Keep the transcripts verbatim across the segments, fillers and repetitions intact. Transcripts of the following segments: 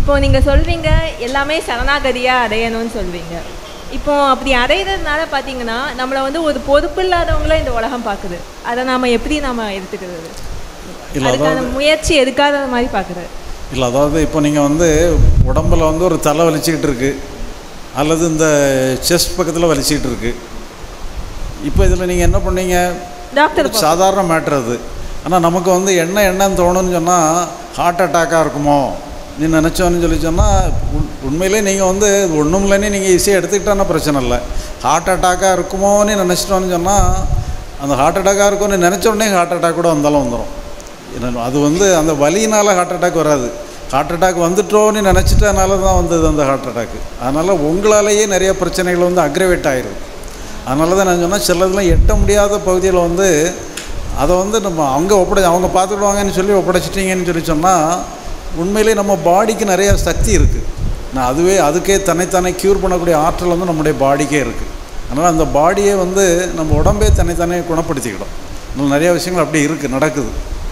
இப்போ நீங்கள் சொல்வீங்க எல்லாமே சரணாகதியாக அடையணும்னு சொல்வீங்க. இப்போ அப்படி அடையிறதுனால பார்த்தீங்கன்னா நம்மளை வந்து ஒரு பொறுப்பு இல்லாதவங்கள இந்த உலகம் பார்க்குது. அதை நாம் எப்படி நாம் எடுத்துக்கிறது? அதுக்கான முயற்சி எடுக்காத மாதிரி பார்க்குறது இல்லை. அதாவது இப்போ நீங்கள் வந்து உடம்பில் வந்து ஒரு தலை வலிச்சிக்கிட்டு இருக்குது, அல்லது இந்த செஸ்ட் பக்கத்தில் வலிச்சிக்கிட்டு இருக்குது. இப்போ இதில் நீங்கள் என்ன பண்ணீங்க? டாக்டர் சாதாரண மேட்ரு அது. ஆனால் நமக்கு வந்து என்ன என்னன்னு தோணுன்னு சொன்னால் ஹார்ட் அட்டாக்காக இருக்குமோ நீ நினச்சோன்னு சொல்லி சொன்னால் உண்மையிலே நீங்கள் வந்து ஒன்றும் இல்லைன்னு நீங்கள் ஈஸியாக எடுத்துக்கிட்டான பிரச்சனை இல்லை. ஹார்ட் அட்டாக்காக இருக்குமோன்னு நினச்சிட்டோன்னு சொன்னால் அந்த ஹார்ட் அட்டாக்காக இருக்கும்னு நினச்ச உடனே ஹார்ட் அட்டாக் கூட வந்தாலும் வந்துடும். அது வந்து அந்த வலியினால் ஹார்ட் அட்டாக் வராது. ஹார்ட் அட்டாக் வந்துட்டோன்னு நினச்சிட்டனால தான் வந்தது அந்த ஹார்ட் அட்டாக்கு. அதனால் உங்களாலேயே நிறைய பிரச்சனைகள் வந்து அக்ரவேட் ஆகிருது. அதனால தான் நான் சொன்னால் சிலதெல்லாம் எட்ட முடியாத பகுதியில் வந்து அதை வந்து நம்ம அங்கே ஒப்படை அவங்க பார்த்துக்கிடுவாங்கன்னு சொல்லி ஒப்படைச்சிட்டிங்கன்னு சொல்லி சொன்னால் உண்மையிலே நம்ம பாடிக்கு நிறைய சக்தி இருக்குது. நான் அதுவே அதுக்கே தன்னைத்தானே க்யூர் பண்ணக்கூடிய ஆற்றல் வந்து நம்முடைய பாடிக்கே இருக்குது. அதனால் அந்த பாடியை வந்து நம்ம உடம்பே தன்னைத்தானே குணப்படுத்திக்கிடும். இன்னும் நிறைய விஷயங்கள் அப்படி இருக்குது, நடக்குது.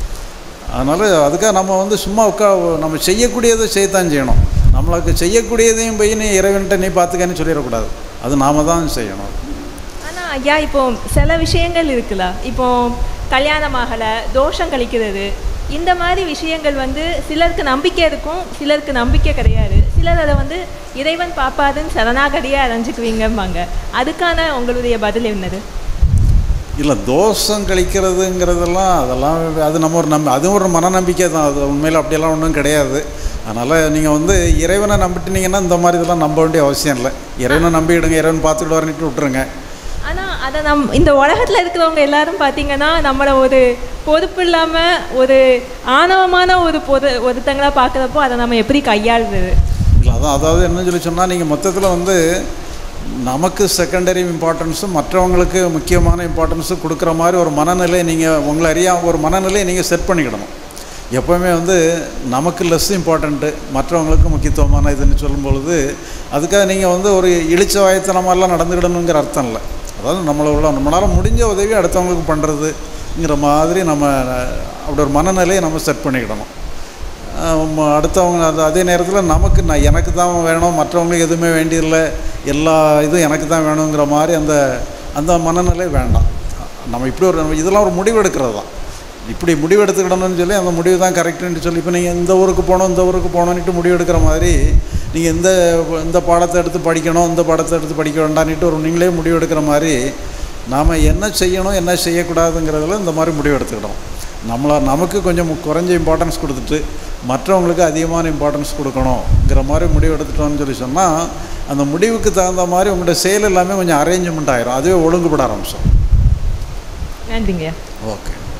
அதனால் அதுக்காக நம்ம வந்து சும்மா உட்கா நம்ம செய்யக்கூடியதை செய்யத்தான் செய்யணும். நம்மளுக்கு செய்யக்கூடியதையும் போய் நீ இறைவன்கிட்ட நீ பார்த்துக்கன்னு சொல்லிடக்கூடாது. அது நாம் தான் செய்யணும். ஆனால் ஐயா இப்போ சில விஷயங்கள் இருக்குல்ல, இப்போ கல்யாணமாகலை, தோஷம் கழிக்கிறது, இந்த மாதிரி விஷயங்கள் வந்து சிலருக்கு நம்பிக்கை இருக்கும், சிலருக்கு நம்பிக்கை கிடையாது. சிலர் அதை வந்து இறைவன் பாப்பாதுன்னு சரணாகதியாக அடைஞ்சிக்குவீங்கம்பாங்க. அதுக்கான உங்களுடைய பதில் என்னது? இல்லை, தோஷம் கழிக்கிறதுங்கிறதெல்லாம் அதெல்லாம் அது நம்ம ஒரு நம்பி அதுவும் ஒரு மனநம்பிக்கை தான். அது உண்மையில் அப்படியெல்லாம் ஒன்றும் கிடையாது. அதனால் நீங்கள் வந்து இறைவனை நம்பிட்டுனீங்கன்னா இந்த மாதிரி இதெல்லாம் நம்ப வேண்டிய அவசியம் இல்லை. இறைவனை நம்பிடுங்க, இறைவன் பார்த்துக்கிட்டு விட்டுருங்க. ஆனால் அதை நம் இந்த உலகத்தில் இருக்கிறவங்க எல்லாரும் பார்த்தீங்கன்னா நம்மளை ஒரு பொறுப்பு இல்லாமல் ஒரு ஆணவமான ஒரு பொது ஒருத்தங்களாக பார்க்குறப்போ அதை நம்ம எப்படி கையாளுறது? இல்லை, அதான் அதாவது என்னன்னு சொல்லி சொன்னால் நீங்கள் மொத்தத்தில் வந்து நமக்கு செகண்டரி இம்பார்ட்டன்ஸும் மற்றவங்களுக்கு முக்கியமான இம்பார்ட்டன்ஸும் கொடுக்குற மாதிரி ஒரு மனநிலை நீங்கள் உங்களை அறியாமல் ஒரு மனநிலையை நீங்கள் செட் பண்ணிக்கிடணும். எப்போவுமே வந்து நமக்கு லெஸ் இம்பார்ட்டண்ட்டு, மற்றவங்களுக்கு முக்கியத்துவமான இதுன்னு சொல்லும் பொழுது அதுக்காக நீங்கள் வந்து ஒரு இழிச்ச வாயத்தனமாரெலாம் நடந்துக்கிடணுங்கிற அர்த்தம் இல்லை. அதாவது நம்மளை உள்ள நம்மளால் முடிஞ்ச உதவி அடுத்தவங்களுக்கு பண்ணுறதுங்கிற மாதிரி நம்ம அப்படி ஒரு மனநிலையை நம்ம செட் பண்ணிக்கிடணும். அடுத்தவங்க அது அதே நேரத்தில் நமக்கு நான் எனக்கு தான் வேணும், மற்றவங்களுக்கு எதுவுமே வேண்டியதில்லை, எல்லா இதுவும் எனக்கு தான் வேணுங்கிற மாதிரி அந்த அந்த மனநிலை வேண்டாம். நம்ம இப்படி ஒரு இதெல்லாம் ஒரு முடிவு எடுக்கிறது தான். இப்படி முடிவு எடுத்துக்கிடணும்னு சொல்லி அந்த முடிவு தான் கரெக்டுன்னு சொல்லி இப்போ நீங்கள் இந்த ஊருக்கு போகணும் இந்த ஊருக்கு போகணுன்ட்டு முடிவு எடுக்கிற மாதிரி நீங்கள் இந்த இந்த பாடத்தை எடுத்து படிக்கணும் இந்த பாடத்தை எடுத்து படிக்க வேண்டான்ட்டு ஒரு நீங்களே முடிவு எடுக்கிற மாதிரி நாம் என்ன செய்யணும் என்ன செய்யக்கூடாதுங்கிறதுல இந்த மாதிரி முடிவு எடுத்துக்கிட்டோம். நம்மளை நமக்கு கொஞ்சம் குறைஞ்ச இம்பார்ட்டன்ஸ் கொடுத்துட்டு மற்றவங்களுக்கு அதிகமான இம்பார்ட்டன்ஸ் கொடுக்கணுங்கிற மாதிரி முடிவு எடுத்துட்டோம்னு சொல்லி சொன்னால் அந்த முடிவுக்கு தகுந்த மாதிரி உங்களுடைய செயல் எல்லாமே கொஞ்சம் அரேஞ்ச்மெண்ட் ஆகிரும். அதுவே ஒழுங்குபட ஆரம்பிச்சோம். நன்றிங்க. ஓகே.